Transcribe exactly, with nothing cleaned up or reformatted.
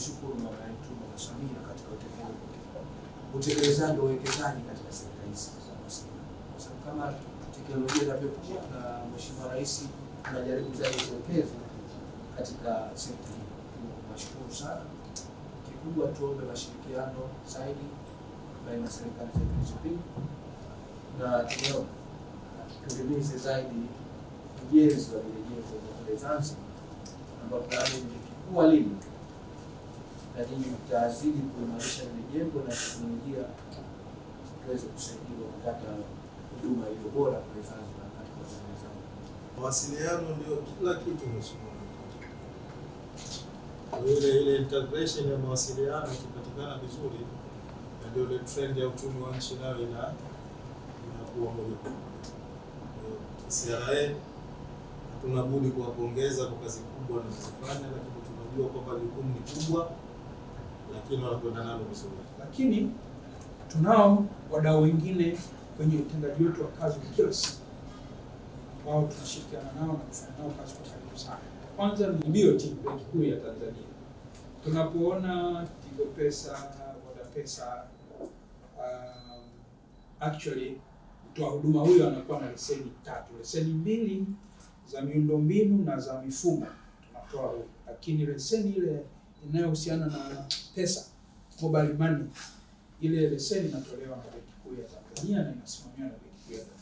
kumshukuru mama yetu Mama Samia katika utekelezaji wa uwekezaji katika sekta hizi za mawasiliano. Kwa sababu kama teknolojia inavyokuwa na Mheshimiwa Rais anajaribu zaidi kuwekeza katika sekta hii. Tunashukuru sana. Kikubwa tuombe mashirikiano zaidi baina ya serikali zetu hizi mbili, na tumeona tuhimize zaidi ujenzi wa jengo la Zanzibar ambapo tayari limekuwa lini, lakini tutazidi kuimarisha ile jengo na teknolojia tuweze kusaidia kupata huduma iliyo bora kwa Zanzibar katika Zanzibar. Mawasiliano ndio kila kitu mheshimiwa. Ile ile integration ya mawasiliano ikipatikana vizuri, ndio ile trend ya uchumi wa nchi nayo ina inakuwa moja kwa moja. T C R A tunabudi kuwapongeza kwa kazi kubwa wanazofanya, lakini tunajua kwamba jukumu ni kubwa, lakini wanakwenda nalo vizuri. Lakini tunao wadau wengine kwenye utendaji wetu wa kazi kila siku ambao tunashirikiana nao na kufanya nao kazi kwa karibu sana. Kwanza ni B O T, Benki Kuu ya Tanzania. Tunapoona Tigo Pesa, Bora Pesa, um, actually mtoa huduma huyo anakuwa na leseni tatu. Leseni mbili za miundombinu na za mifumo tunatoa huko. Lakini leseni ile inayohusiana na pesa, mobile money, ile leseni inatolewa na Benki Kuu ya Tanzania na inasimamiwa na Benki Kuu ya Tanzania.